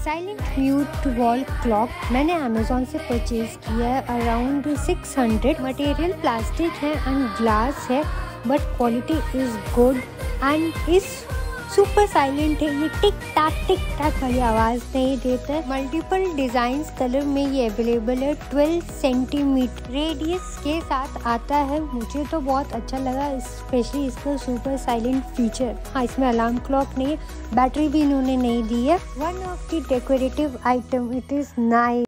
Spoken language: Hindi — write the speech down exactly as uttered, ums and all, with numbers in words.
साइलेंट म्यूट वॉल क्लॉक मैंने अमेजोन से परचेज किया है around six hundred. Material plastic है एंड ग्लास है but quality is good and is super silent है। ये टिक टाक टिक टाक वाली आवाज़ नहीं देता है। मल्टीपल डिज़ाइंस कलर में ये अवेलेबल है। ट्वेल्व सेंटीमीटर रेडियस के साथ आता है। मुझे तो बहुत अच्छा लगा, स्पेशली इसका सुपर साइलेंट फीचर। हाँ, इसमें अलार्म क्लॉक नहीं है, बैटरी भी इन्होंने नहीं दी है। One of the decorative item, it is nice.